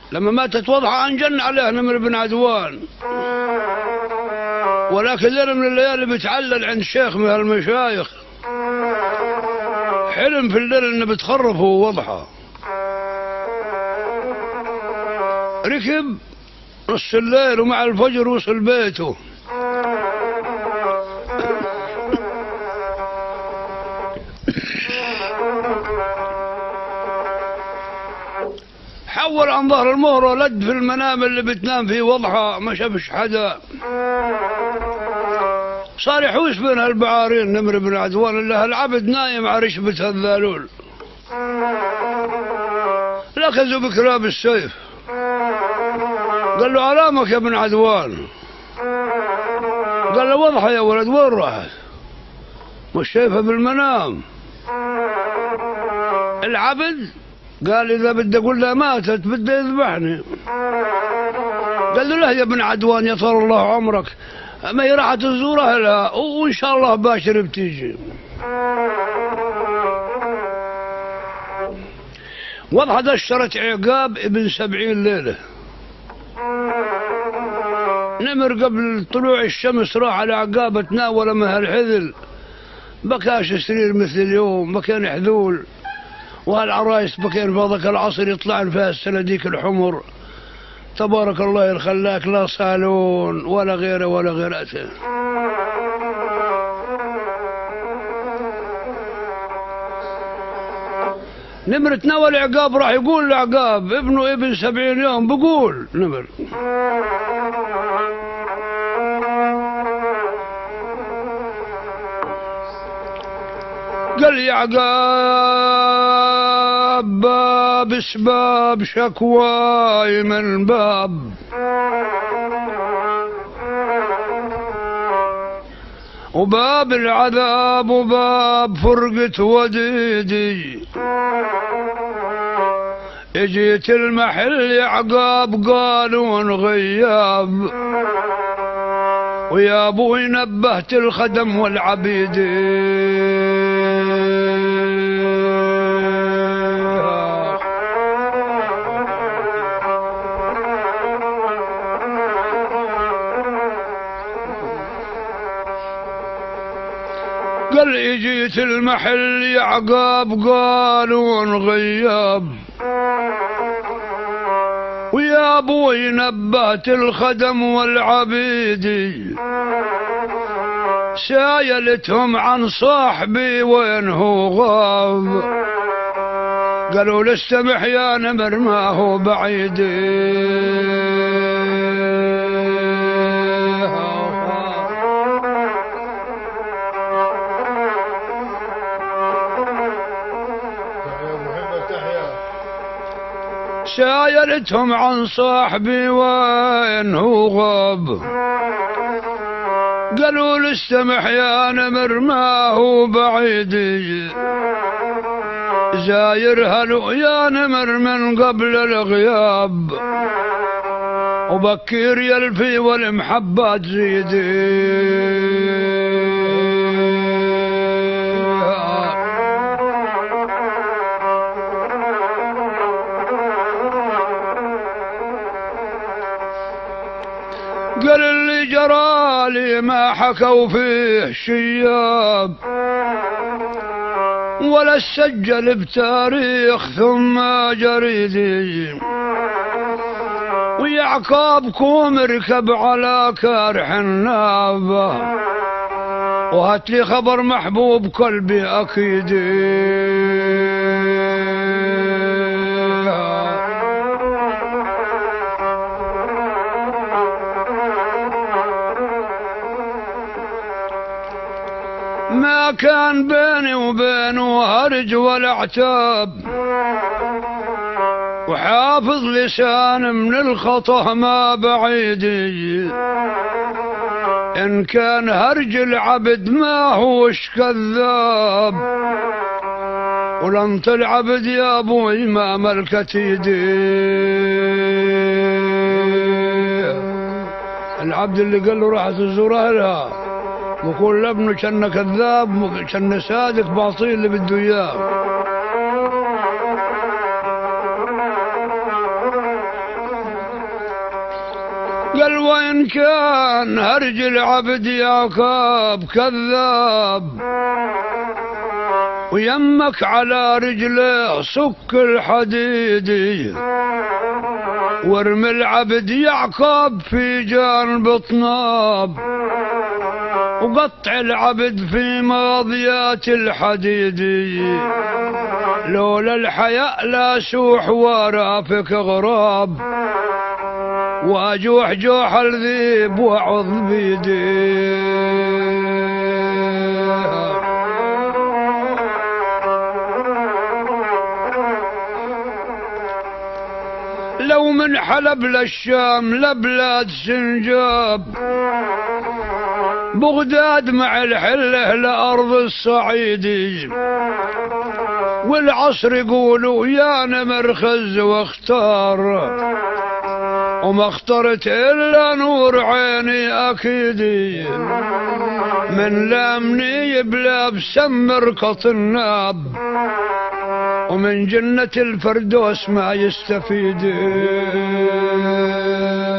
لما ماتت وضحى انجن عليه نمر بن عدوان، ولكن ليلة من الليالي بيتعلل عند شيخ من المشايخ، حلم في الليل انه بتخرف هو وضحى. ركب نص الليل ومع الفجر وصل بيته. حول عن ظهر المهر ولد في المنام اللي بتنام فيه وضحى، ما شافش حدا. صار يحوس بين البعارين نمر بن عدوان اللي العبد نايم على رشبة الذالول، لكزوا بكلاب السيف. قال له علامك يا ابن عدوان؟ قال له وضحى يا ولد. وين راحت؟ مش شايفها بالمنام. العبد قال إذا بدي أقول لها ماتت بدي يذبحني. قال له لا يا ابن عدوان يطول الله عمرك، ما هي راحت تزور أهلها وإن شاء الله باشر بتيجي. وضحى دشرت عقاب ابن 70 ليلة. نمر قبل طلوع الشمس راح على عقابة تناول منها الحذل، بكاش سرير مثل اليوم، بكان حذول، وهالعرايس بكين في ذاك العصر يطلعن فيها السناديك الحمر. تبارك الله الخلاك، لا صالون ولا غيره ولا غيرته. نمر تناول عقاب، راح يقول لعقاب ابنه ابن 70 يوم، بقول نمر قال يا عقاب باب اسباب شكواي من باب، وباب العذاب وباب فرقة وديدي. اجيت المحل يا عقاب قالون غياب، ويا ابوي نبهت الخدم والعبيد. قال اجيت المحل يا عقاب قالون غياب، ويا ابوي نبهت الخدم والعبيد. سايلتهم عن صاحبي وين هو غاب، قالوا لستمح يا نمر ما هو بعيد. سايلتهم عن صاحبي وين هو غاب، قالوا لستمح يا نمر ما هو بعيد. زايرها يا نمر من قبل الغياب، وبكير يلفي والمحبة تزيد. قال اللي جرالي ما حكوا فيه شياب، ولا السجل بتاريخ ثم جريدي. ويعقابكم اركب على كارح النابة، وهات لي خبر محبوب قلبي أكيد. ما كان بيني وبينه هرج ولا عتاب، وحافظ لسان من الخطأ ما بعيدي. إن كان هرج العبد ما هوش كذاب، ولنط العبد يا أبوي ما ملكت يدي. العبد اللي قال له راح تزور أهلها وكل ابنه كان كذاب كان صادق باطيل اللي بده اياه. قال وين كان هرج العبد يعقوب كذاب، ويمك على رجله صك الحديد، وارمي العبد يعقوب في جانب طناب، وقطع العبد في ماضيات الحديد، لولا الحياء لا سوح ورافك غراب، واجوح جوح الذيب وعض بيدي. لو من حلب للشام لبلاد سنجاب، بغداد مع الحله لأرض الصعيد، والعصر يقولوا يا نمر خز واختار، وما اخترت إلا نور عيني أكيد، من لامني بلا بسمر قطناب، ومن جنة الفردوس ما يستفيد.